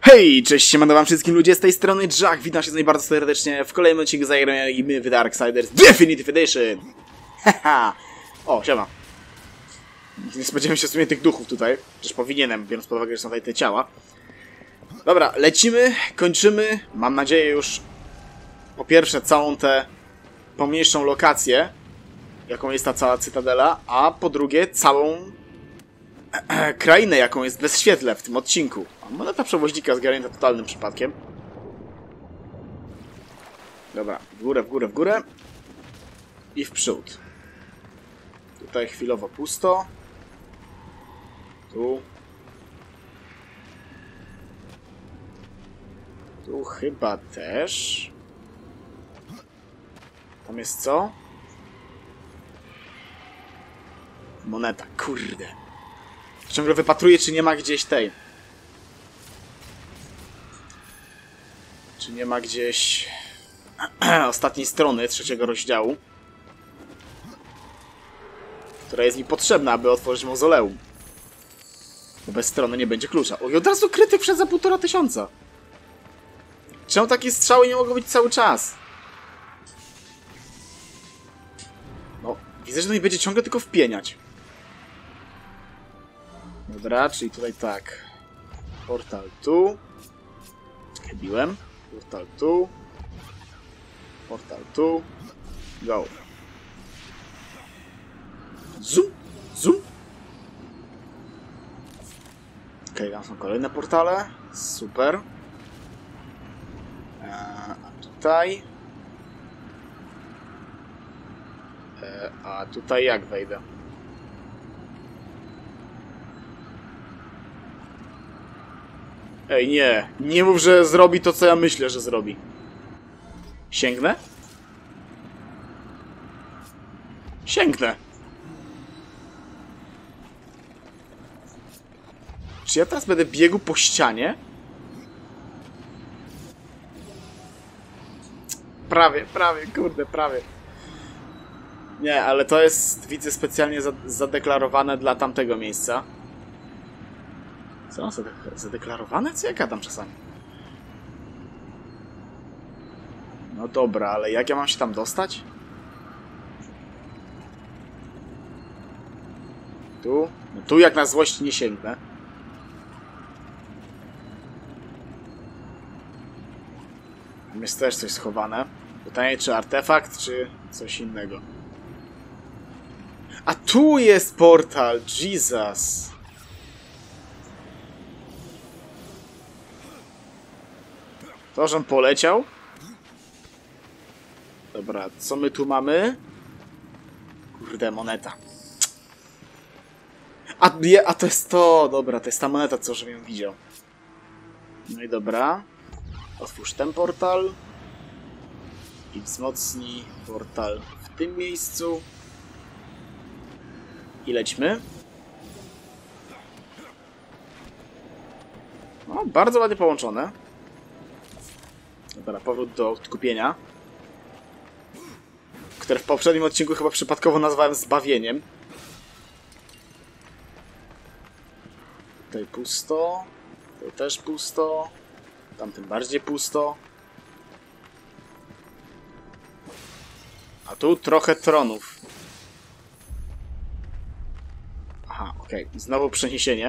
Hej, cześć, siemano wam wszystkim ludzie, z tej strony Jack, witam się z bardzo serdecznie w kolejnym odcinku zagrajmy w Darksiders Definitive Edition! Haha! O, siema. Nie spodziewałem się w sumie tych duchów tutaj, przecież powinienem, biorąc pod uwagę, że są tutaj te ciała. Dobra, lecimy, kończymy, mam nadzieję już po pierwsze całą tę pomniejszą lokację, jaką jest ta cała cytadela, a po drugie całą krainę, jaką jest Bezświetle w tym odcinku. A moneta przewoźnika zgarnięta totalnym przypadkiem. Dobra, w górę, w górę, w górę. I w przód. Tutaj chwilowo pusto. Tu. Tu chyba też. Tam jest co? Moneta, kurde. Ciągle wypatruję, czy nie ma gdzieś tej. Czy nie ma gdzieś ostatniej strony trzeciego rozdziału, która jest mi potrzebna, aby otworzyć mauzoleum. Bo bez strony nie będzie klucza. O, i od razu krytyk wszedł za 1500. Czemu takie strzały nie mogą być cały czas? No, widzę, że to mi będzie ciągle tylko wpieniać. Dobra, czyli tutaj tak. Portal tu. Biłem. Portal tu. Portal tu. Go. Zoom. Zoom. Okej, tam są kolejne portale. Super. A tutaj. A tutaj jak wejdę? Ej, nie. Nie mów, że zrobi to, co ja myślę, że zrobi. Sięgnę? Sięgnę. Czy ja teraz będę biegł po ścianie? Prawie, kurde, prawie. Nie, ale to jest, widzę, specjalnie zadeklarowane dla tamtego miejsca. Co? Zadeklarowane? Co ja gadam czasami? No dobra, ale jak ja mam się tam dostać? Tu? No tu jak na złość nie sięgnę. Tam jest też coś schowane. Pytanie, czy artefakt, czy coś innego. A tu jest portal! Jesus! To, żem poleciał. Dobra, co my tu mamy? Kurde, moneta. A to jest to! Dobra, to jest ta moneta, co żebym ją widział. No i dobra. Otwórz ten portal. I wzmocnij portal w tym miejscu. I lećmy. No, bardzo ładnie połączone. Dobra, powrót do odkupienia. Które w poprzednim odcinku chyba przypadkowo nazwałem zbawieniem. Tutaj pusto. Tutaj też pusto. Tamtym bardziej pusto. A tu trochę tronów. Aha, okej. Znowu przeniesienie.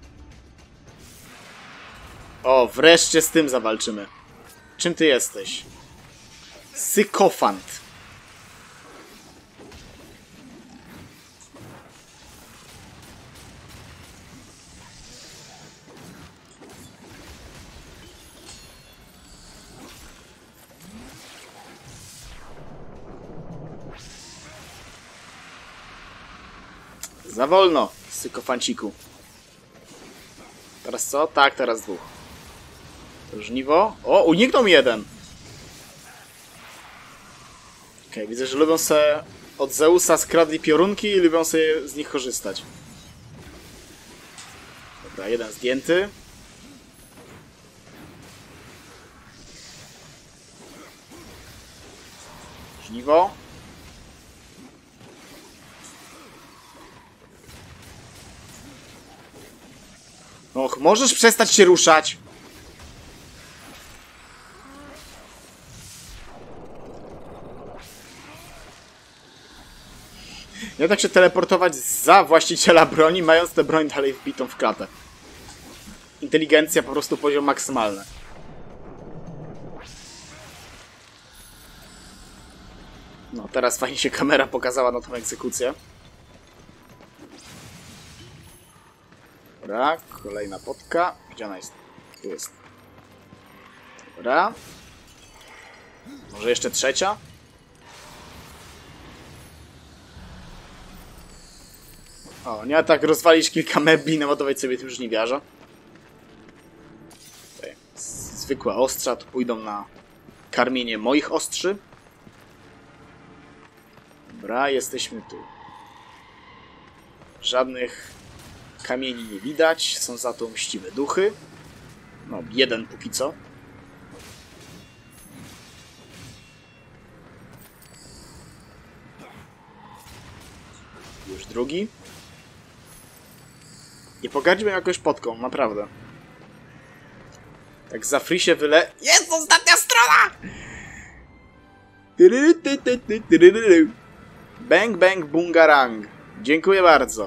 O, wreszcie z tym zawalczymy. Czym ty jesteś? Sykofant. Za wolno, sykofanciku. Teraz co? Tak, teraz dwóch. Żniwo. O, uniknął mi jeden. Okej, widzę, że lubią sobie od Zeusa skradli piorunki i lubią sobie z nich korzystać. Dobra, jeden zdjęty. Żniwo. Och, możesz przestać się ruszać? Nie tak się teleportować za właściciela broni, mając tę broń dalej wbitą w klatę. Inteligencja po prostu poziom maksymalny. No, teraz fajnie się kamera pokazała na tą egzekucję. Dobra, kolejna potka. Gdzie ona jest? Tu jest. Dobra. Może jeszcze trzecia? O, nie tak rozwalić kilka mebli, naładować sobie tym żniwiarza. Tutaj. Zwykłe ostrza tu pójdą na karmienie moich ostrzy. Dobra, jesteśmy tu. Żadnych kamieni nie widać, są za to mściwe duchy. No, jeden póki co. Już drugi. Nie pogadźmy jakoś potką, naprawdę. Tak za free się wyle... Jest ostatnia strona! Bang bang bungarang. Dziękuję bardzo.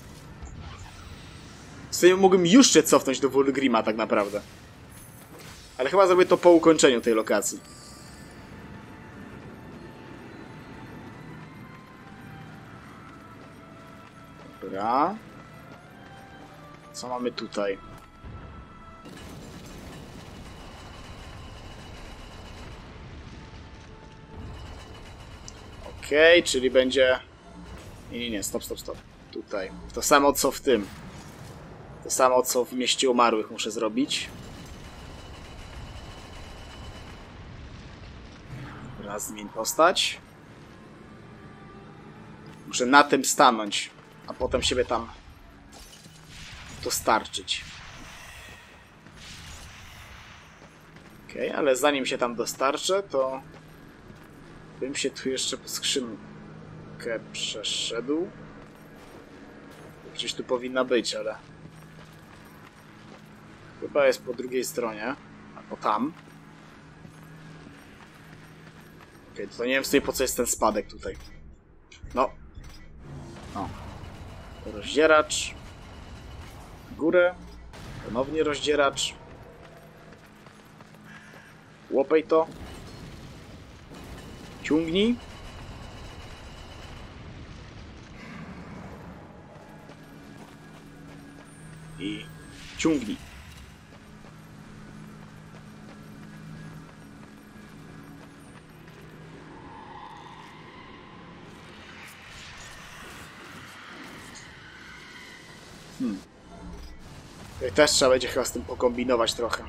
Sobie mógłbym już się cofnąć do Vulgrima tak naprawdę. Ale chyba zrobię to po ukończeniu tej lokacji. Dobra. Co mamy tutaj? Okej, czyli będzie... Nie, stop. Tutaj. To samo co w tym. To samo co w Mieście Umarłych muszę zrobić. Raz zmień postać. Muszę na tym stanąć, a potem siebie tam dostarczyć. Okej, ale zanim się tam dostarczę, to bym się tu jeszcze po skrzynkę przeszedł. Gdzieś tu powinna być, ale chyba jest po drugiej stronie, albo tam. Okej, to nie wiem sobie po co jest ten spadek tutaj. No. O. Rozdzieracz. Górę. Ponownie rozdzieracz. Łopaj to. Ciągnij. I ciągnij. Tutaj też trzeba będzie chyba z tym pokombinować trochę.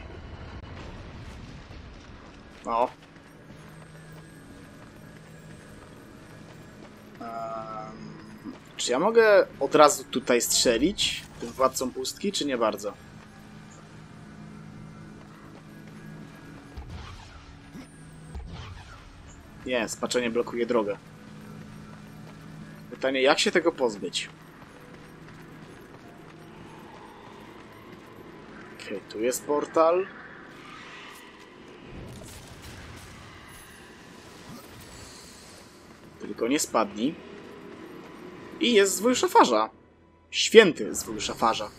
No. Czy ja mogę od razu tutaj strzelić tym władcą pustki, czy nie bardzo? Nie, spaczenie blokuje drogę. Pytanie, jak się tego pozbyć? Okej, tu jest portal. Tylko nie spadnij. I jest zwój szafarza. Święty zwój szafarza.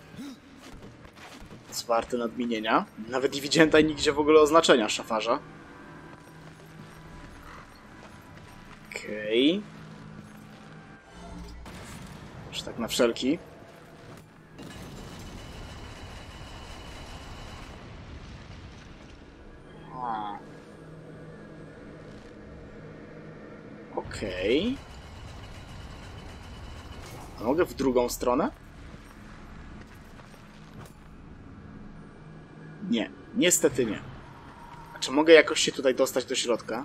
Co warte nadmienienia. Nawet nie widziałem tutaj nigdzie w ogóle oznaczenia szafarza. Okej. Już tak na wszelki. Okej. A mogę w drugą stronę? Nie, niestety nie. A czy mogę jakoś się tutaj dostać do środka?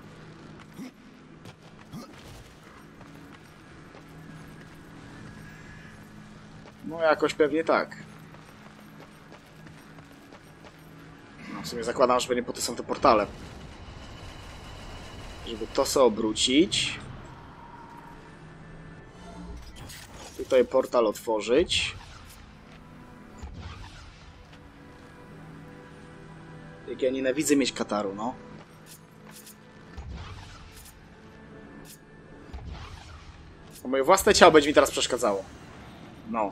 No jakoś pewnie tak. No w sumie zakładam, że nie po to są te portale. Żeby to sobie obrócić. Tutaj portal otworzyć. Jak ja nienawidzę mieć kataru, no. moje własne ciało będzie mi teraz przeszkadzało. No.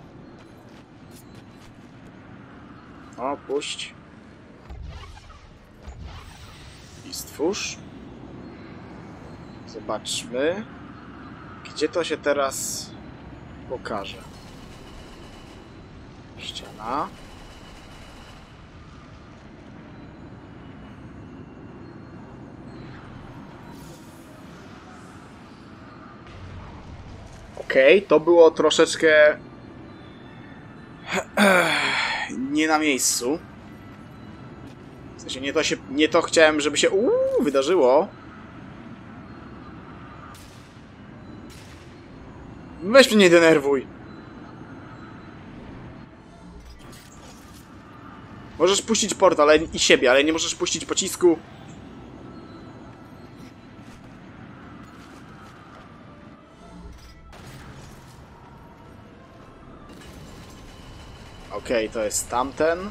O, puść. I stwórz. Zobaczmy. Gdzie to się teraz pokaże? Ściana. Okej, to było troszeczkę nie na miejscu. W sensie nie to chciałem, żeby się wydarzyło. Weź mnie nie denerwuj. Możesz puścić portal i siebie, ale nie możesz puścić pocisku. Okej, to jest tamten.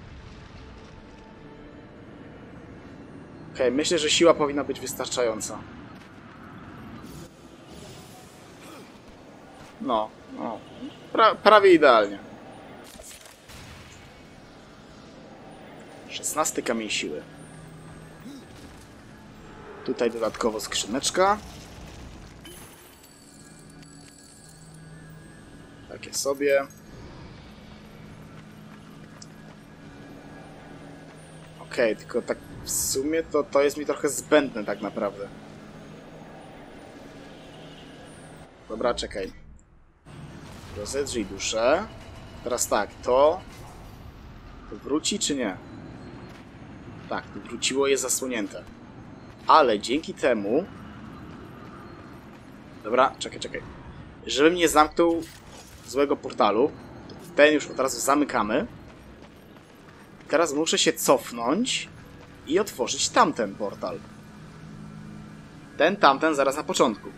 Okej, myślę, że siła powinna być wystarczająca. No. Prawie idealnie. 16 kamień siły. Tutaj dodatkowo skrzyneczka. Takie sobie. Okej, tylko tak w sumie to jest mi trochę zbędne tak naprawdę. Dobra, czekaj. Rozedrzyj duszę. Teraz tak, to wróci czy nie? Tak, to wróciło, jest zasłonięte. Ale dzięki temu... Dobra, czekaj. Żebym nie zamknął złego portalu, ten już od razu zamykamy. Teraz muszę się cofnąć i otworzyć tamten portal. Tamten zaraz na początku.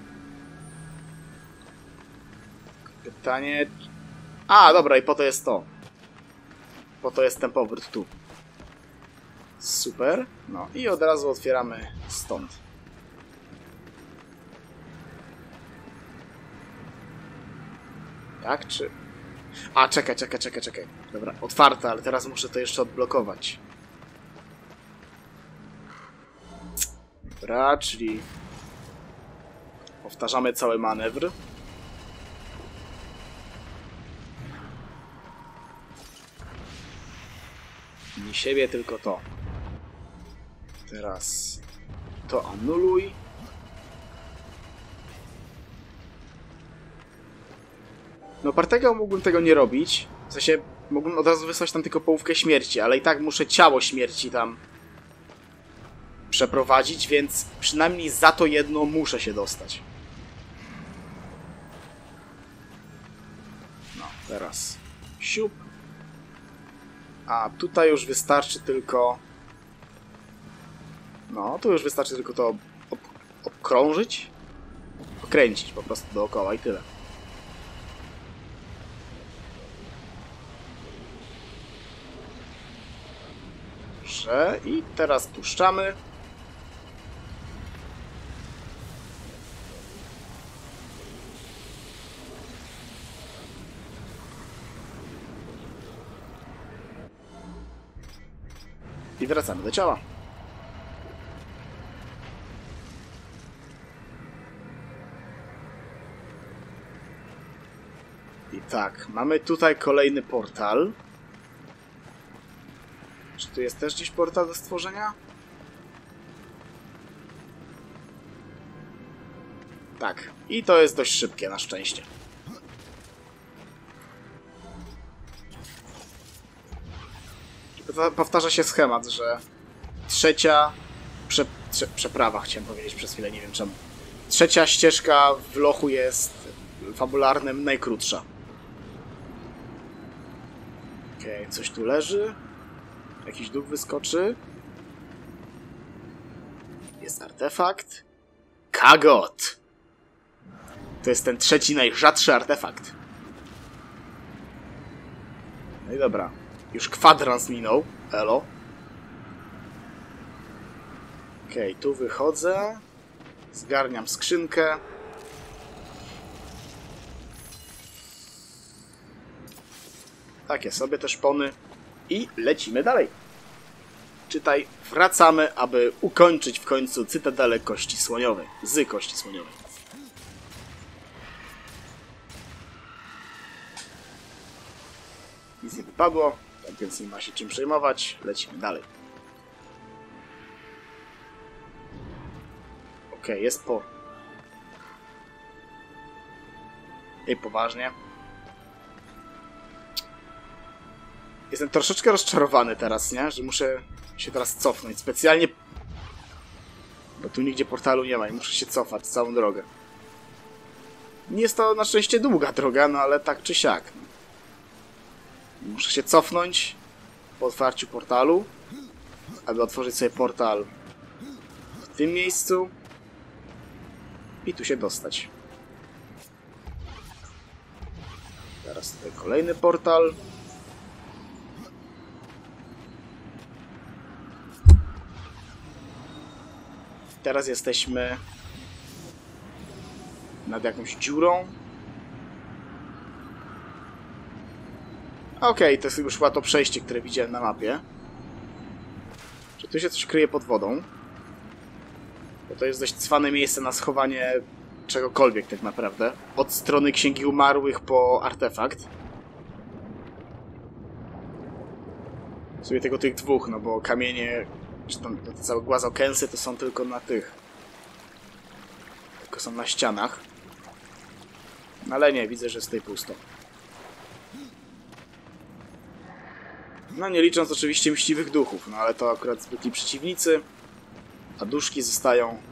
Pytanie... A, dobra, i po to jest to. Po to jest ten powrót tu. Super. No i od razu otwieramy stąd. Jak czy... A, czekaj. Dobra, otwarte, ale teraz muszę to jeszcze odblokować. Dobra, czyli... Powtarzamy cały manewr. Nie siebie, tylko to. Teraz to anuluj. No Partego mógłbym tego nie robić. W sensie mógłbym od razu wysłać tam tylko połówkę śmierci, ale i tak muszę ciało śmierci tam przeprowadzić, więc przynajmniej za to jedno muszę się dostać. No, teraz siup. A tutaj już wystarczy tylko... No, tu już wystarczy tylko to obkrążyć. Okręcić po prostu dookoła i tyle. Dobrze, i teraz puszczamy. I wracamy do ciała. I tak, mamy tutaj kolejny portal. Czy tu jest też gdzieś portal do stworzenia? Tak, i to jest dość szybkie na szczęście. Powtarza się schemat, że trzecia przeprawa, chciałem powiedzieć przez chwilę, nie wiem czemu. Trzecia ścieżka w lochu jest fabularnym najkrótsza. Okej, coś tu leży. Jakiś duch wyskoczy. Jest artefakt. Kagot! To jest ten trzeci, najrzadszy artefakt. No i dobra. Już kwadrans minął. Elo. Okej, tu wychodzę. Zgarniam skrzynkę. Takie sobie te szpony. I lecimy dalej. Czytaj, wracamy, aby ukończyć w końcu Cytadelę Kości Słoniowej. Z Kości Słoniowej. Nic nie wypadło, tak więc nie ma się czym przejmować. Lecimy dalej. Okej, jest po... I poważnie. Jestem troszeczkę rozczarowany teraz, nie? Że muszę się teraz cofnąć. Specjalnie... Bo tu nigdzie portalu nie ma i muszę się cofać całą drogę. Nie jest to na szczęście długa droga, no ale tak czy siak. Muszę się cofnąć po otwarciu portalu, aby otworzyć sobie portal w tym miejscu i tu się dostać. Teraz tutaj kolejny portal. Teraz jesteśmy nad jakąś dziurą. Okej, to jest już chyba to przejście, które widziałem na mapie. Czy tu się coś kryje pod wodą? Bo to jest dość cwane miejsce na schowanie czegokolwiek tak naprawdę. Od strony Księgi Umarłych po artefakt. W sumie tego tych dwóch, no bo kamienie, czy tam te całe głazokęsy to są tylko na tych. Tylko są na ścianach. No ale nie, widzę, że jest tutaj pusto. No nie licząc oczywiście mściwych duchów, no ale to akurat zwykli przeciwnicy. A duszki zostają...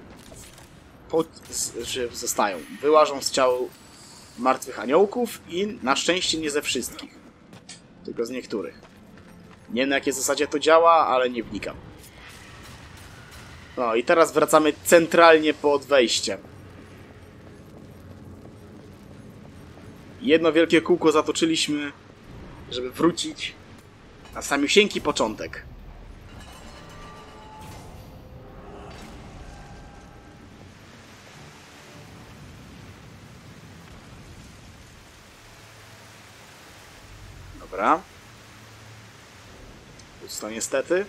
Wyłażą z ciał martwych aniołków i na szczęście nie ze wszystkich. Tylko z niektórych. Nie wiem na jakiej zasadzie to działa, ale nie wnikam. No i teraz wracamy centralnie pod wejściem. Jedno wielkie kółko zatoczyliśmy, żeby wrócić na samiusieńki początek. Dobra. Pusto niestety.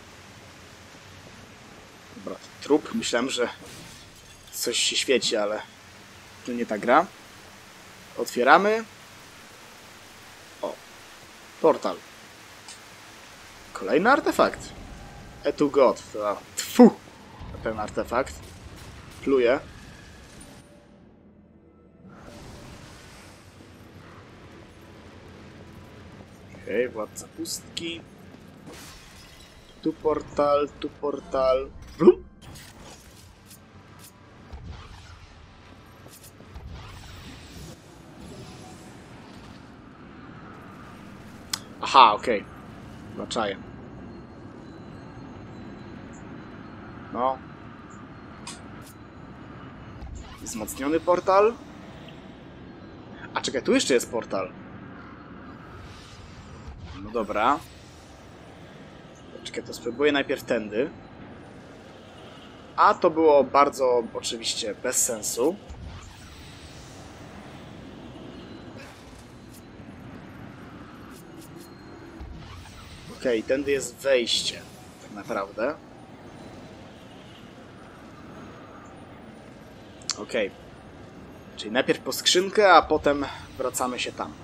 Dobra, trup. Myślałem, że coś się świeci, ale to nie ta gra. Otwieramy. O. Portal. Kolejny artefakt. Etu God. Tfu! Ten artefakt. Pluje. Okej, władca pustki. Tu portal, tu portal. Blum. Aha, okej. Zaczaję. No. Wzmocniony portal. A czekaj, tu jeszcze jest portal. No dobra. Czekaj, to spróbuję najpierw tędy. A to było bardzo oczywiście bez sensu. Okej, tędy jest wejście. Tak naprawdę. Okej. Czyli najpierw po skrzynkę, a potem wracamy się tam.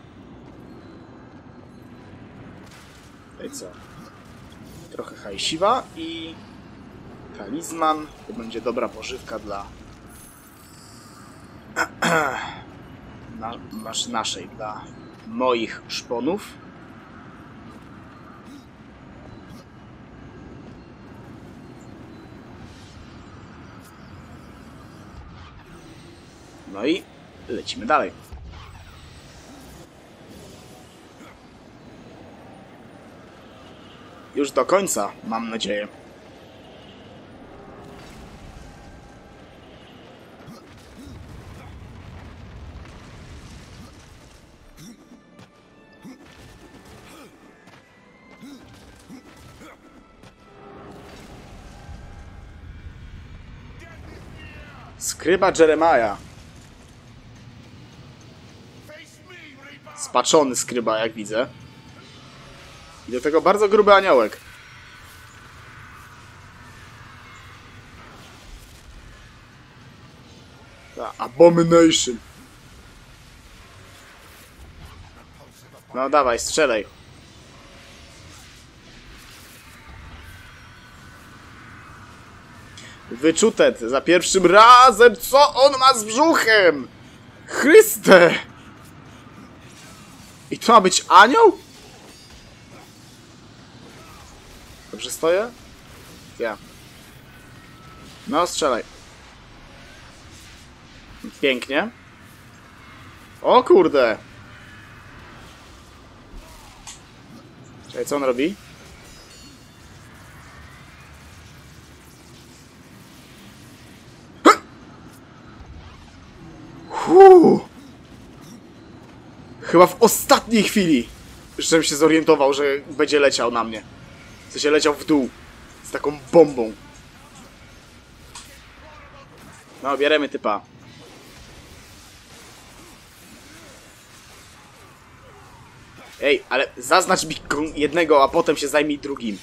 Tutaj co? Trochę hajsiwa i talizman. To będzie dobra pożywka dla naszej, dla moich szponów. No i lecimy dalej. Już do końca, mam nadzieję. Skryba Jeremiah. Spaczony skryba, jak widzę. I do tego bardzo gruby aniołek. Ta Abomination. No dawaj, strzelaj. Wyczutet za pierwszym razem. Co on ma z brzuchem? Chryste! I to ma być anioł? Dobrze stoję? Ja. No, strzelaj. Pięknie. O kurde! Czekaj, co on robi? Chyba w ostatniej chwili żebym się zorientował, że będzie leciał na mnie. W sensie leciał w dół. Z taką bombą. No, bieremy typa. Ej, ale zaznacz mi jednego, a potem się zajmij drugim.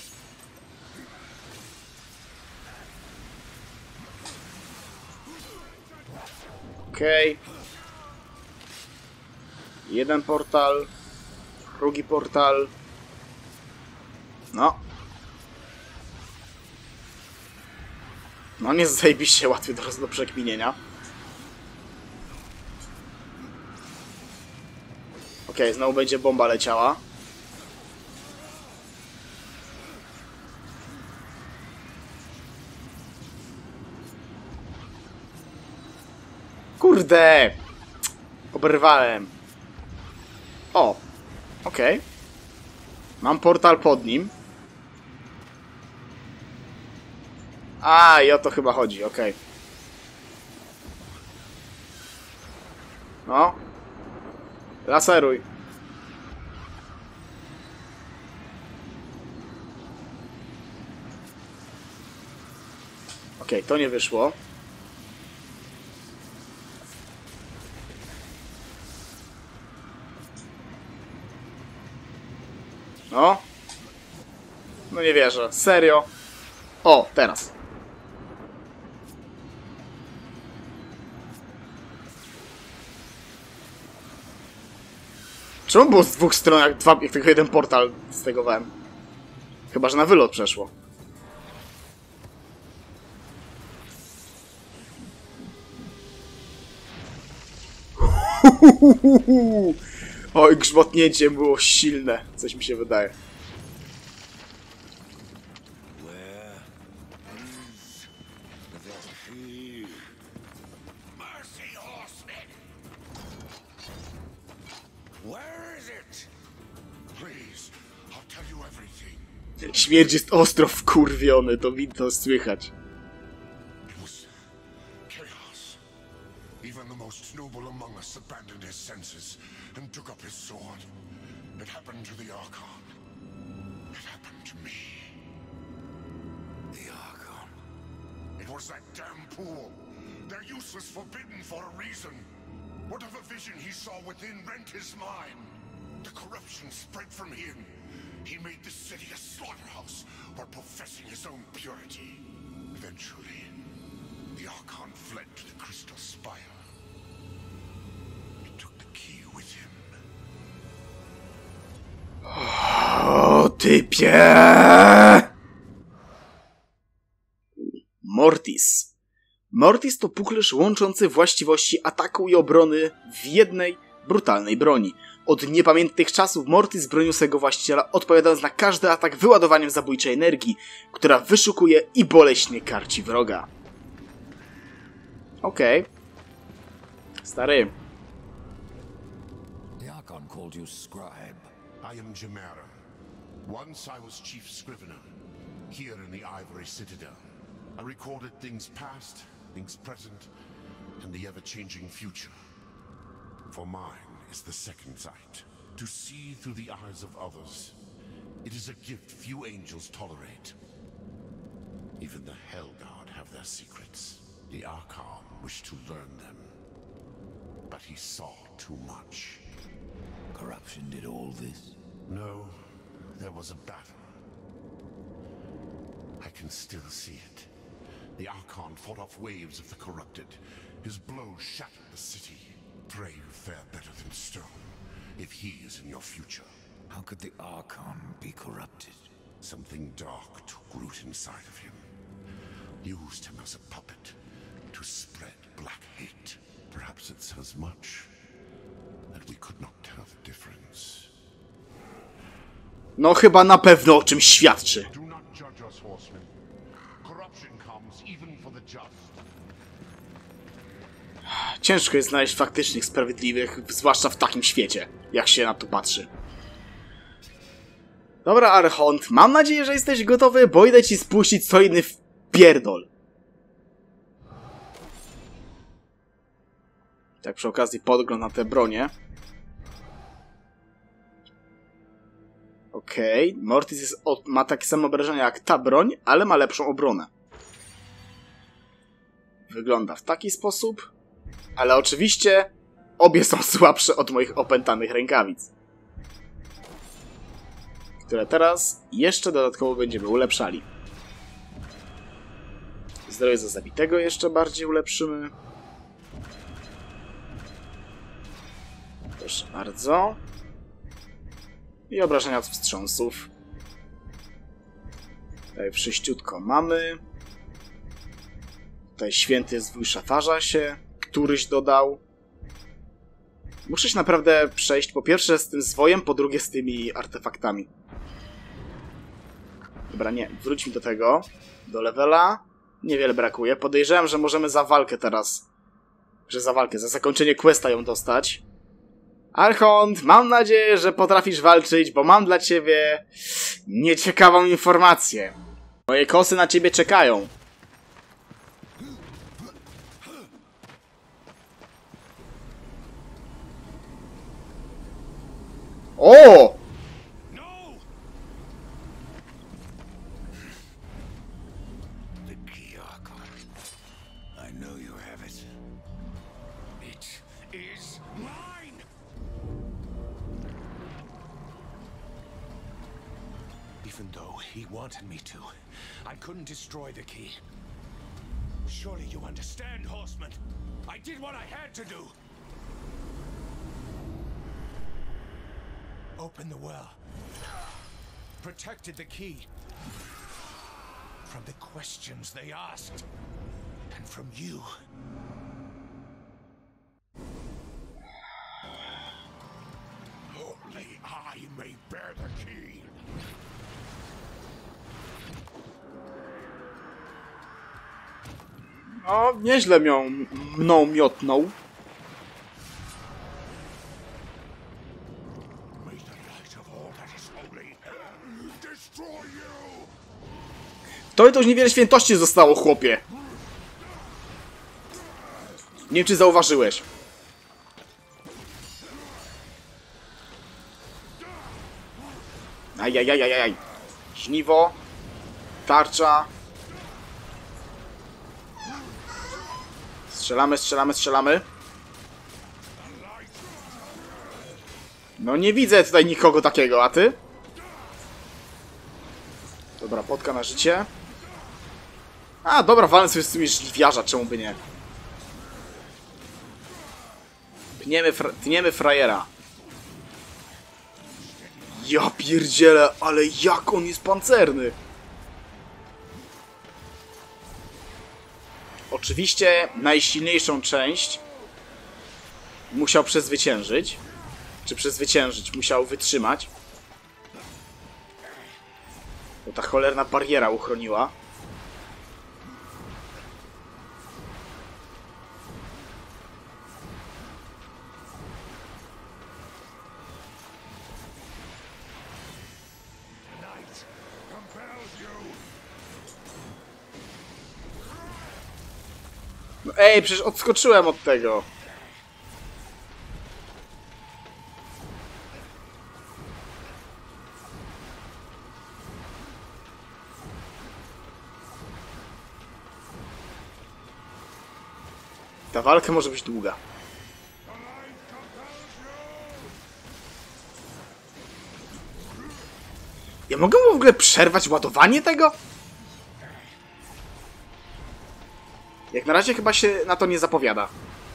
Okej. Jeden portal. Drugi portal. No. No nie jest zajebiście łatwy do przekminienia. Okej, znowu będzie bomba leciała. Kurde! Oberwałem. O! Okej. Mam portal pod nim. A, i o to chyba chodzi, okej. No. Laseruj. Okej, to nie wyszło. No. No nie wierzę. Serio? O, teraz. Czemu było z dwóch stron, jak tylko jeden portal stegowałem? Chyba, że na wylot przeszło. Oj, grzmotnięcie było silne. Coś mi się wydaje. Śmierć jest ostro wkurwiony, to słychać. Even the most noble among us abandoned his senses and took up his sword. It happened to the Archon. It happened to me. The Archon. It was that damn pool. They're useless, forbidden for a reason. Whatever vision he saw within rent his mind. The corruption spread from him. He made the city a slaughterhouse while professing his own purity. Eventually, the Archon fled to the Crystal Spire. He took the key with him. O, typie! Mortis. Mortis to puklerz łączący właściwości ataku i obrony w jednej brutalnej broni. Od niepamiętnych czasów Mortis bronił swego właściciela, odpowiadając na każdy atak wyładowaniem zabójczej energii, która wyszukuje i boleśnie karci wroga. Okej. Stary. The Archon called you scribe. I am Jamara. Once I was chief scrivener, here in the Ivory Citadel. I recorded things past, things present, and the ever-changing future. For mine is the second sight, to see through the eyes of others. It is a gift few angels tolerate. Even the Hellguard have their secrets. The Archon wished to learn them, but he saw too much. Corruption did all this. No, there was a battle. I can still see it. The Archon fought off waves of the corrupted. His blows shattered the city. Pray you fare better than stone, if he is in your future. How could the Archon be corrupted? Something dark took root inside of him. Used him as a puppet to spread black hate. Perhaps it says much that we could not tell the difference. No chyba na pewno o czymś świadczy. Do not judge us, horsemen. Corruption comes even for the just. Ciężko jest znaleźć faktycznych sprawiedliwych, zwłaszcza w takim świecie, jak się na to patrzy. Dobra, Archont, mam nadzieję, że jesteś gotowy, bo idę ci spuścić co inny wpierdol. Tak przy okazji podgląd na te bronie. Okej, Mortis ma takie samo obrażenia jak ta broń, ale ma lepszą obronę. Wygląda w taki sposób, ale oczywiście obie są słabsze od moich opętanych rękawic, które teraz jeszcze dodatkowo będziemy ulepszali. Zdrowie za zabitego jeszcze bardziej ulepszymy. Proszę bardzo. I obrażenia od wstrząsów. Tutaj wszyściutko mamy. Tutaj święty zwój szafarza się któryś dodał. Muszę się naprawdę przejść po pierwsze z tym zwojem, po drugie z tymi artefaktami. Dobra, nie, wróćmy do tego. Do levela. Niewiele brakuje. Podejrzewam, że możemy za walkę teraz... za zakończenie questa ją dostać. Archont, mam nadzieję, że potrafisz walczyć, bo mam dla ciebie nieciekawą informację. Moje kosy na ciebie czekają. O! The key, Archon. I know you have it. It is mine! Even though he wanted me to, I couldn't destroy the key. Surely you understand, Horseman. I did what I had to do. Opened the well. Protected the key. From the questions they asked. And from you. Only I may bear the key. O, nieźle mną miotnął. May the light of all that is holy destroy you. To już niewiele świętości zostało, chłopie. Nie wiem, czy zauważyłeś. Ajajajajaj. Żniwo. Tarcza. Strzelamy, strzelamy, strzelamy. No nie widzę tutaj nikogo takiego, a ty? Dobra, potka na życie. A, dobra, walę sobie z tymi żliwiarza, czemu by nie? Tniemy frajera. Ja pierdzielę, ale jak on jest pancerny! Oczywiście najsilniejszą część musiał przezwyciężyć. Czy przezwyciężyć, musiał wytrzymać. Bo ta cholerna bariera uchroniła. No ej, przecież odskoczyłem od tego. Ta walka może być długa. Ja mogę mu w ogóle przerwać ładowanie tego? Jak na razie chyba się na to nie zapowiada.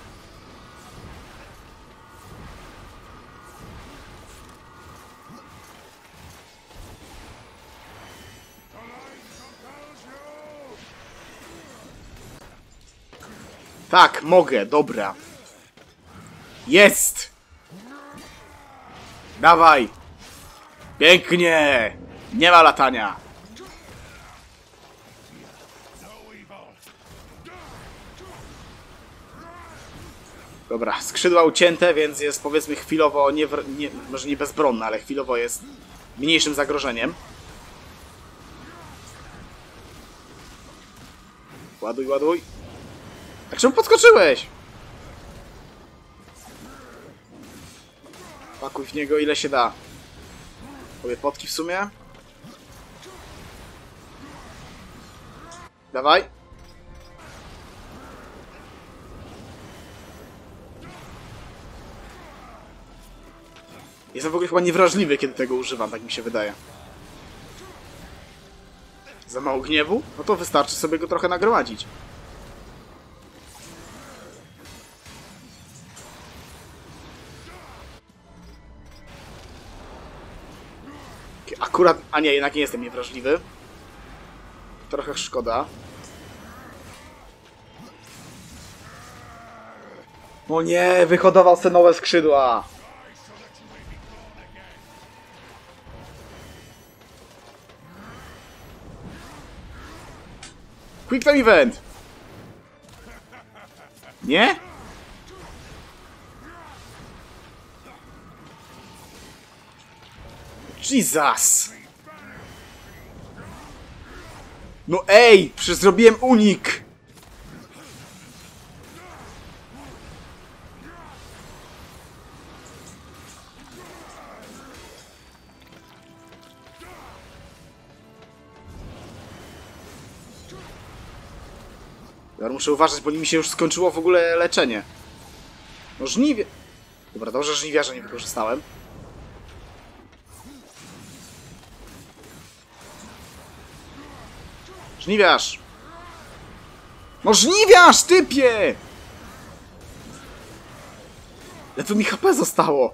Tak, mogę, dobra. Jest! Dawaj! Pięknie! Nie ma latania. Dobra, skrzydła ucięte, więc jest powiedzmy chwilowo, może nie bezbronna, ale chwilowo jest mniejszym zagrożeniem. Ładuj, ładuj. A czemu podskoczyłeś? Pakuj w niego ile się da. Obie potki w sumie. Dawaj. Jestem w ogóle chyba niewrażliwy, kiedy tego używam, tak mi się wydaje. Za mało gniewu? No to wystarczy sobie go trochę nagromadzić. Akurat... A nie, jednak nie jestem niewrażliwy. Trochę szkoda. O nie, wyhodował sobie nowe skrzydła. Quick time event! Nie? Jesus! No ej! Przecież zrobiłem unik! Ja muszę uważać, bo mi się już skończyło w ogóle leczenie. No żniwie... Dobra, dobrze, żniwiarza nie wykorzystałem. Żniwiarz! No żniwiarz, typie! Ledwo mi HP zostało.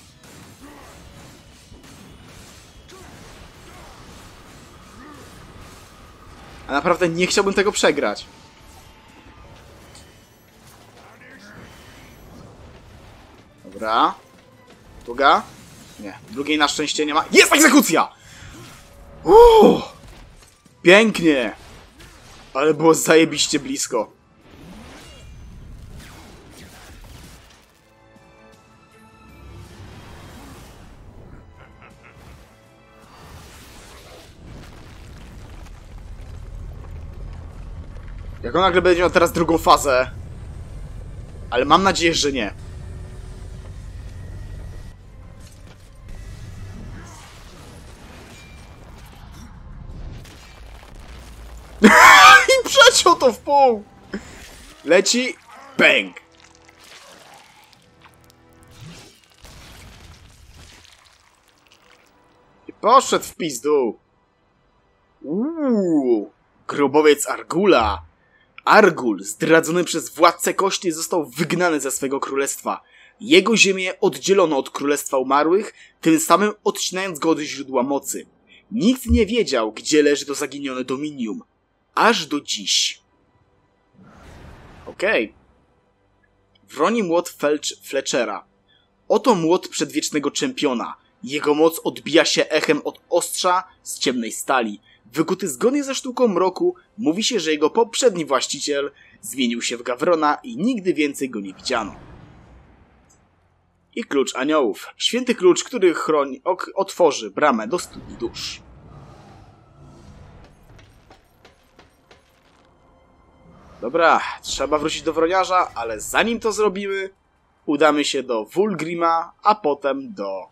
A naprawdę nie chciałbym tego przegrać. Dobra. Druga? Nie. Drugiej na szczęście nie ma. Jest egzekucja! Pięknie! Ale było zajebiście blisko. Jak on nagle będzie miał teraz drugą fazę. Ale mam nadzieję, że nie. I przeciął to w pół! Leci. Bang! I poszedł w pizdu. Grobowiec Argula. Argul, zdradzony przez władcę kości, został wygnany ze swego królestwa. Jego ziemię oddzielono od Królestwa Umarłych, tym samym odcinając go od źródła mocy. Nikt nie wiedział, gdzie leży to zaginione dominium. Aż do dziś. Okej. Wroni młot Fletchera. Oto młot przedwiecznego czempiona. Jego moc odbija się echem od ostrza z ciemnej stali. Wykuty zgodnie ze sztuką mroku, mówi się, że jego poprzedni właściciel zmienił się w Gawrona i nigdy więcej go nie widziano. I klucz aniołów. Święty klucz, który otworzy bramę do studni dusz. Dobra, trzeba wrócić do Wroniarza, ale zanim to zrobimy, udamy się do Vulgrima, a potem do...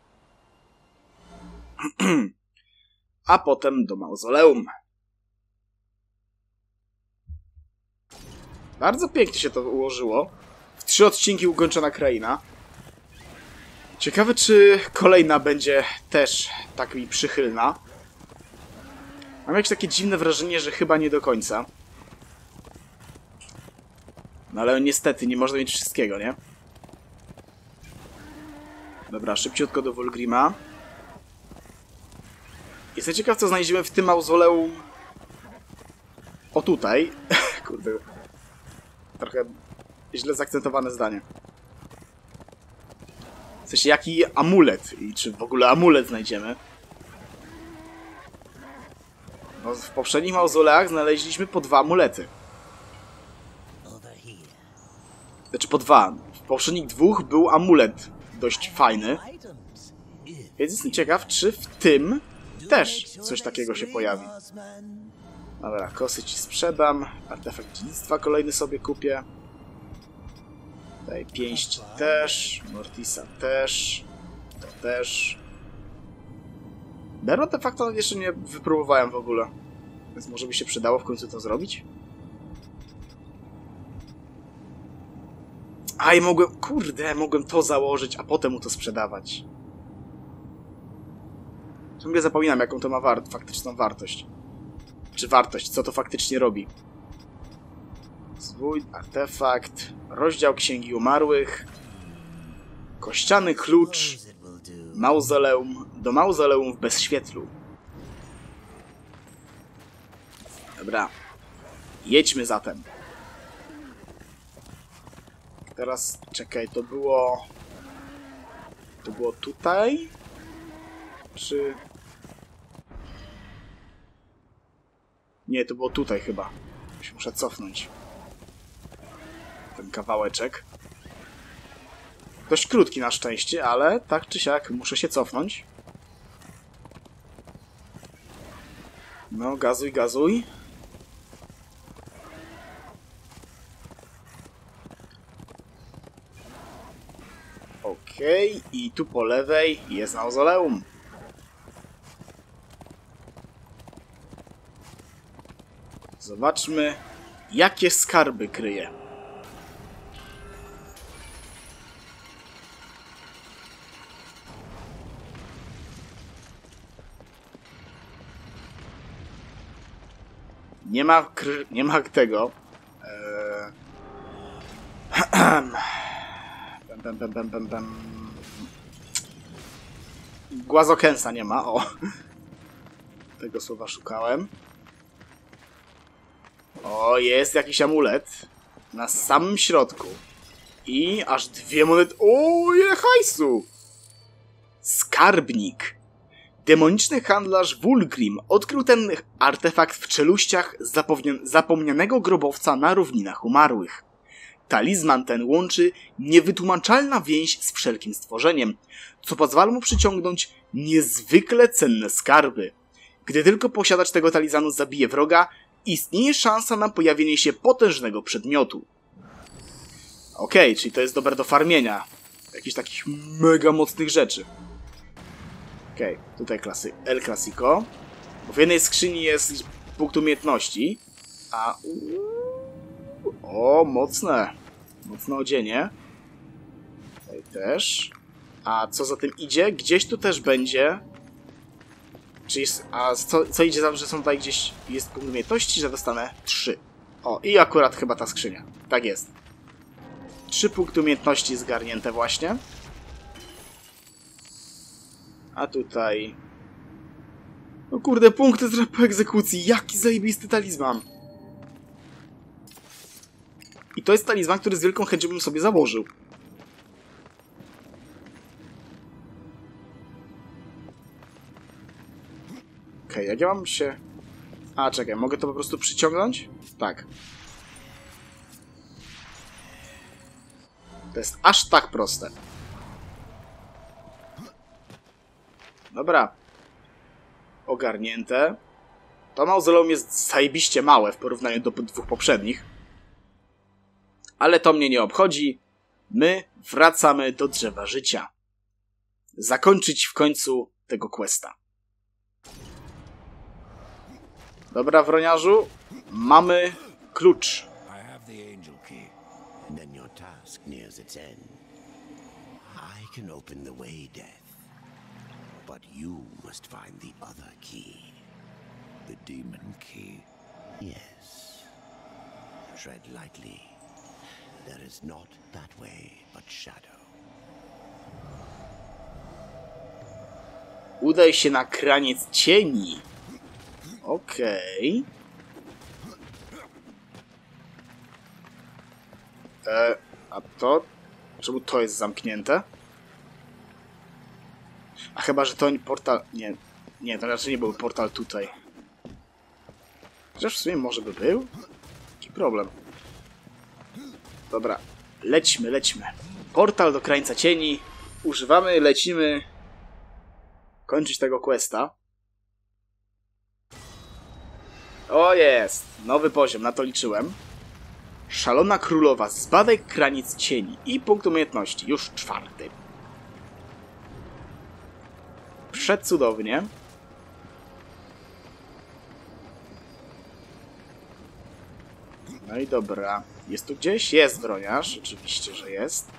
a potem do Mauzoleum. Bardzo pięknie się to ułożyło. W 3 odcinki ukończona kraina. Ciekawe, czy kolejna będzie też tak mi przychylna. Mam jakieś takie dziwne wrażenie, że chyba nie do końca. No ale niestety nie można mieć wszystkiego, nie? Dobra, szybciutko do Volgrima. Jestem ciekaw, co znajdziemy w tym mauzoleum. O tutaj. Kurde. Trochę źle zaakcentowane zdanie. W sensie, jaki amulet? I czy w ogóle amulet znajdziemy? No, w poprzednich mauzoleach znaleźliśmy po 2 amulety. Znaczy po 2. W poprzednich 2 był amulet dość fajny. Więc jestem ciekaw, czy w tym też coś takiego się pojawi. Dobra, kosy ci sprzedam. Artefakt dziedzictwa kolejny sobie kupię. Tutaj pięści też. Mortisa też. To też. Berro artefaktu nawet jeszcze nie wypróbowałem w ogóle. Więc może by się przydało w końcu to zrobić? A i mogłem... Kurde, mogłem to założyć, a potem mu to sprzedawać. Ciągle zapominam, jaką to ma faktyczną wartość. Czy wartość, co to faktycznie robi. Zwój, artefakt, rozdział Księgi Umarłych, kościany klucz, mauzoleum, do mauzoleum w Bezświetlu. Dobra. Jedźmy zatem. Teraz, czekaj, to było... To było tutaj? Czy... Nie, to było tutaj chyba. Muszę cofnąć. Ten kawałeczek. Dość krótki na szczęście, ale tak czy siak muszę się cofnąć. No, gazuj, gazuj. Okej, i tu po lewej jest mauzoleum. Zobaczmy, jakie skarby kryje. Nie ma tego. Głazokensa nie ma, o. Tego słowa szukałem. O, jest jakiś amulet. Na samym środku. I aż 2 monety. O, ile hajsu! Skarbnik. Demoniczny handlarz Volgrim odkrył ten artefakt w czeluściach zapomnianego grobowca na równinach umarłych. Talizman ten łączy niewytłumaczalna więź z wszelkim stworzeniem, co pozwala mu przyciągnąć niezwykle cenne skarby. Gdy tylko posiadacz tego talizmanu zabije wroga, istnieje szansa na pojawienie się potężnego przedmiotu. Okej, czyli to jest dobre do farmienia. Jakichś takich mega mocnych rzeczy. Okej, tutaj El Clasico. Bo w jednej skrzyni jest punkt umiejętności. A... O, mocne. Mocne odzienie. Tutaj też. A co za tym idzie? Gdzieś tu też będzie... A co idzie za, że są tutaj gdzieś... Jest punkt umiejętności, że dostanę 3. O, i akurat chyba ta skrzynia. Tak jest. 3 punkty umiejętności zgarnięte właśnie. A tutaj... No kurde, punkty po egzekucji. Jaki zajebisty talizman. I to jest talizman, który z wielką chęcią bym sobie założył. Okej, jak ja mam się... A, czekaj, mogę to po prostu przyciągnąć? Tak. To jest aż tak proste. Dobra. Ogarnięte. To mauzoleum jest zajebiście małe w porównaniu do 2 poprzednich. Ale to mnie nie obchodzi. My wracamy do drzewa życia. Zakończyć w końcu tego questa. Dobra, wroniarzu. Mamy klucz. I have the angel key, and then your task nears its end. I can open the way, Death, but you must find the other key. The demon key. Yes. Tread lightly. There is not that way, but shadow. Udaj się na kraniec cieni. Okej. A to? Czemu to jest zamknięte? A chyba, że to portal... Nie, to raczej nie był portal tutaj. Chociaż w sumie może by był? Jaki problem? Dobra, lećmy. Portal do krańca cieni. Używamy, lecimy. Kończyć tego questa. O jest! Nowy poziom, na to liczyłem. Szalona królowa, zbadaj kraniec cieni i punkt umiejętności, już 4. Przecudownie. No i dobra. Jest tu gdzieś? Jest broniarz, oczywiście, że jest.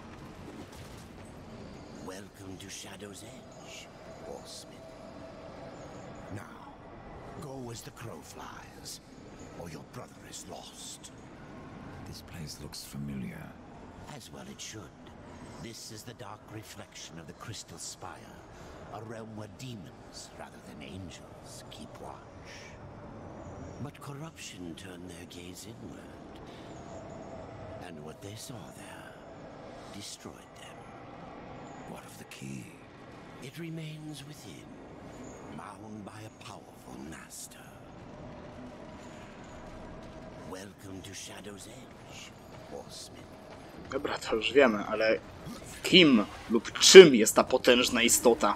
Welcome to Shadow's Edge, horseman. Now, go as the crow flies, or your brother is lost. This place looks familiar. As well it should. This is the dark reflection of the Crystal Spire, a realm where demons, rather than angels, keep watch. But corruption turned their gaze inward, and what they saw there destroyed them. What of the key? It remains within, bound by a powerful master. Welcome to Shadow's Edge, horseman. Dobra, to już wiemy, ale kim lub czym jest ta potężna istota?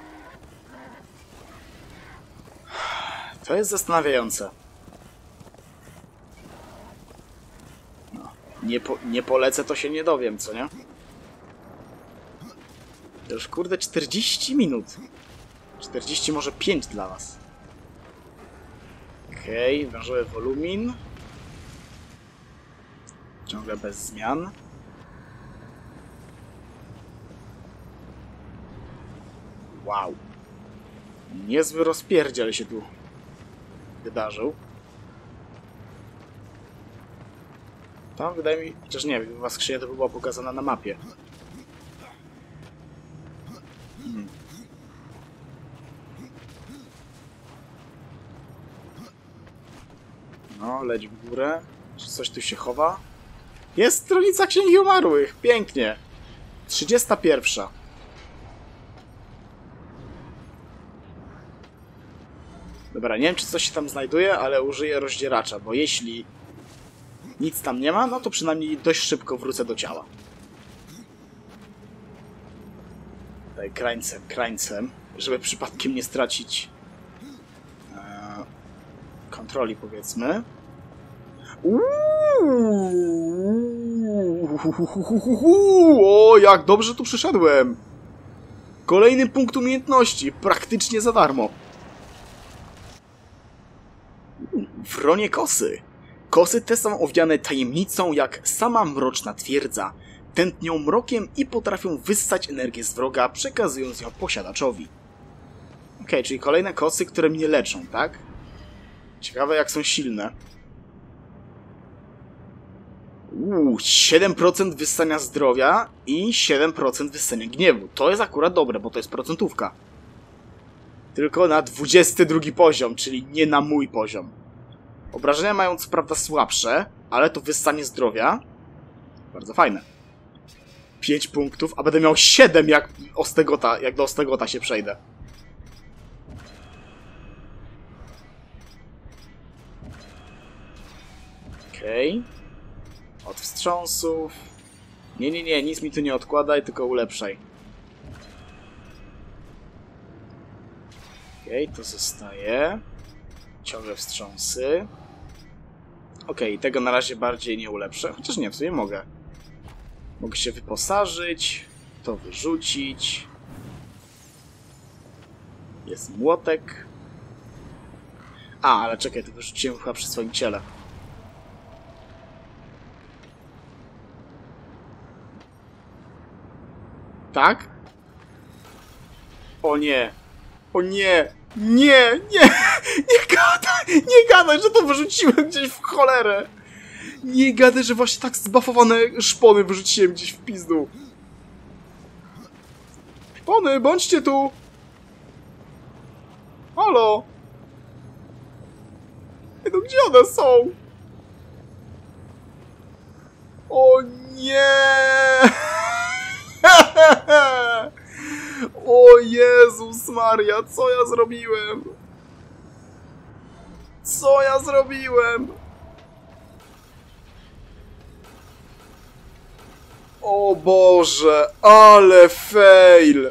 To jest zastanawiające. No, nie polecę, to się nie dowiem, co nie? To już kurde 40 minut. 40 może 5 dla was. Okej, wężowy wolumin. Ciągle bez zmian. Wow. Niezły rozpierdziel się tu wydarzył. Tam wydaje mi... Chociaż nie, chyba skrzynia to by była pokazana na mapie. No, leć w górę. Czy coś tu się chowa? Jest stronica Księgi Umarłych! Pięknie! 31. Dobra, nie wiem, czy coś się tam znajduje, ale użyję rozdzieracza, bo jeśli nic tam nie ma, no to przynajmniej dość szybko wrócę do ciała. Tutaj krańcem, żeby przypadkiem nie stracić kontroli, powiedzmy. O, jak dobrze tu przyszedłem! Kolejny punkt umiejętności, praktycznie za darmo. Wronie kosy. Kosy te są owiane tajemnicą jak sama mroczna twierdza. Tętnią mrokiem i potrafią wyssać energię z wroga, przekazując ją posiadaczowi. Okej, czyli kolejne kosy, które mnie leczą, tak? Ciekawe, jak są silne. 7% wyssania zdrowia i 7% wyssania gniewu. To jest akurat dobre, bo to jest procentówka. Tylko na 22 poziom, czyli nie na mój poziom. Obrażenia mają co prawda słabsze, ale to wyssanie zdrowia bardzo fajne. 5 punktów, a będę miał 7 jak do Ostegota się przejdę. Okej. Od wstrząsów. Nie, nic mi tu nie odkładaj, tylko ulepszaj. Okej, to zostaje. Ciągle wstrząsy. Okej, tego na razie bardziej nie ulepszę. Chociaż nie, w sumie mogę. Mogę się wyposażyć. To wyrzucić. Jest młotek. A, ale czekaj, to wyrzuciłem chyba przy swoim ciele. Tak? O nie! O nie! Nie! Nie! Nie gadaj! wyrzuciłem gdzieś w cholerę. Nie gadaj, że właśnie tak zbafowane szpony wyrzuciłem gdzieś w pizdu. Szpony, bądźcie tu! Halo! No gdzie one są? O nie! O Jezus Maria, co ja zrobiłem? Co ja zrobiłem? O Boże, ale fail!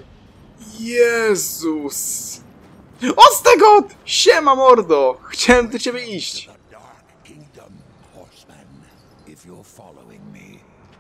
Jezus! Ostegot! Siema mordo! Chciałem do ciebie iść. The Dark Kingdom, horseman. If you're following me,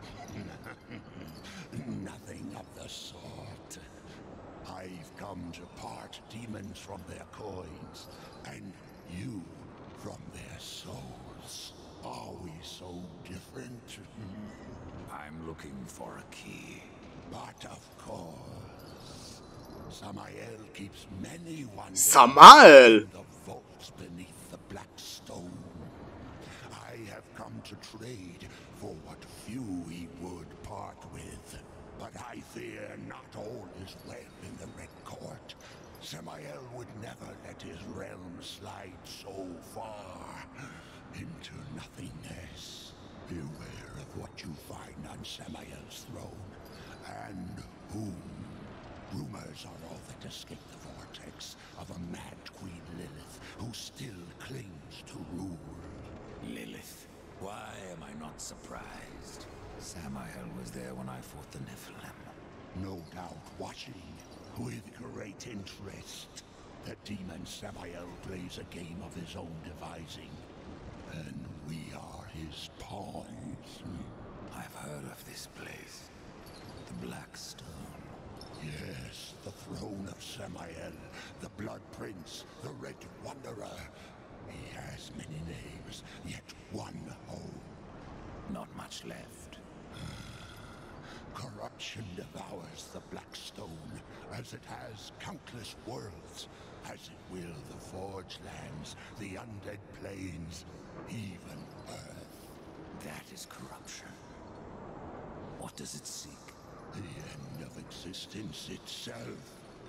Nothing of the sort. I've come to part demons from their coins, and you from their souls. Are we so different? I'm looking for a key. But of course, Samael keeps many wonders Samael! in the vaults beneath the black stone. I have come to trade for what few he would part with. But I fear not all is well in the Red Court. Samael would never let his realm slide so far into nothingness. Beware of what you find on Samael's throne, and whom. Rumors are all that escape the vortex of a mad Queen Lilith who still clings to rule. Lilith. Why am I not surprised? Samael was there when I fought the Nephilim. No doubt watching with great interest. The demon Samael plays a game of his own devising, and we are his pawns. I've heard of this place. The Black Stone. Yes, the throne of Samael, the Blood Prince, the Red Wanderer. He has many names, yet one home. Not much left. Corruption devours the Black Stone, as it has countless worlds, as it will the Forge Lands, the Undead Plains, even Earth. That is corruption. What does it seek? The end of existence itself.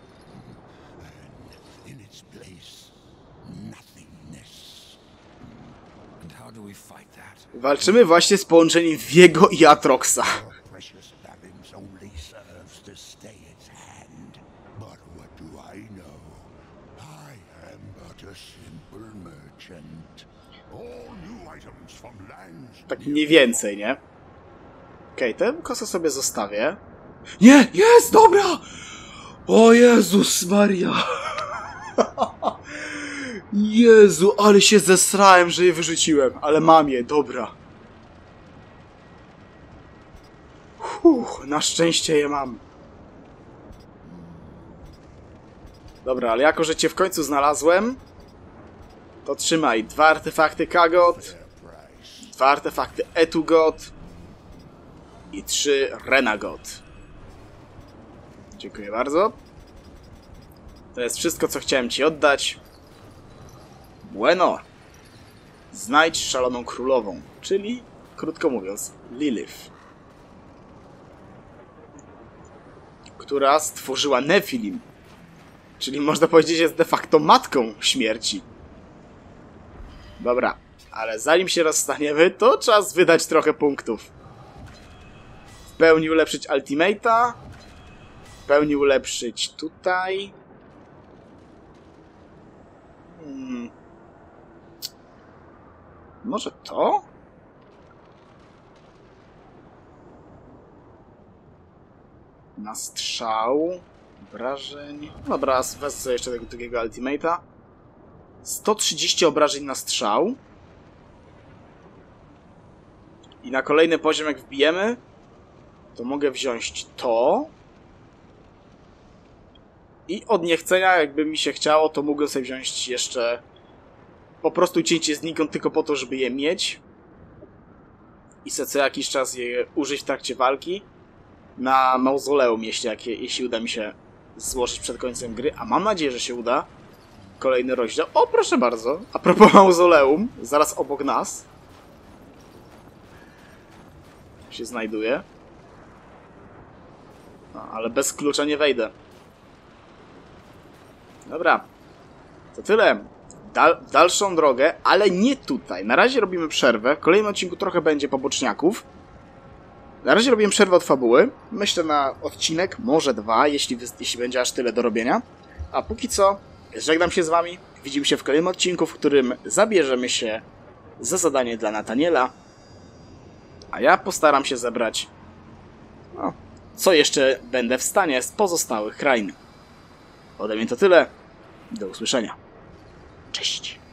And in its place, nothingness. And how do we fight that? Walczymy właśnie z połączeniem Viego i Atroxa. Your precious Balin's only serves to stay its hand. But what do I know? I am but a simple merchant. All new items from lands Tak mniej więcej, nie? Okej, tę kosę sobie zostawię. Nie! Jest! Dobra! O Jezus Maria! Jezu, ale się zesrałem, że je wyrzuciłem. Ale mam je, dobra. Na szczęście je mam. Dobra, ale jako, że cię w końcu znalazłem, to trzymaj 2 artefakty Kagot, 2 artefakty Etugot i 3 Renagot. Dziękuję bardzo. To jest wszystko, co chciałem ci oddać. Bueno. Znajdź szaloną królową, czyli, krótko mówiąc, Lilith, która stworzyła Nephilim, czyli można powiedzieć jest de facto matką śmierci. Dobra, ale zanim się rozstaniemy, to czas wydać trochę punktów. W pełni ulepszyć Ultimate'a, w pełni ulepszyć tutaj. Może to? Na strzał. Obrażeń. Dobra, wezmę sobie jeszcze tego drugiego Ultimate'a. 130 obrażeń na strzał. I na kolejny poziom jak wbijemy, to mogę wziąć to. I od niechcenia, jakby mi się chciało, to mogę sobie wziąć jeszcze po prostu cięcie znikąd tylko po to, żeby je mieć. I sobie co jakiś czas je użyć w trakcie walki. Na mauzoleum, jeśli uda mi się złożyć przed końcem gry. A mam nadzieję, że się uda. kolejny rozdział. O, proszę bardzo. A propos mauzoleum, zaraz obok nas się znajduje. No, ale bez klucza nie wejdę. Dobra. To tyle. Dalszą drogę, ale nie tutaj. Na razie robimy przerwę. W kolejnym odcinku trochę będzie poboczniaków. Na razie robimy przerwę od fabuły. Myślę na odcinek, może 2, jeśli będzie aż tyle do robienia. A póki co, żegnam się z wami. Widzimy się w kolejnym odcinku, w którym zabierzemy się za zadanie dla Nathaniela. A ja postaram się zebrać, no, co jeszcze będę w stanie z pozostałych krain. Ode mnie to tyle. Do usłyszenia. Cześć.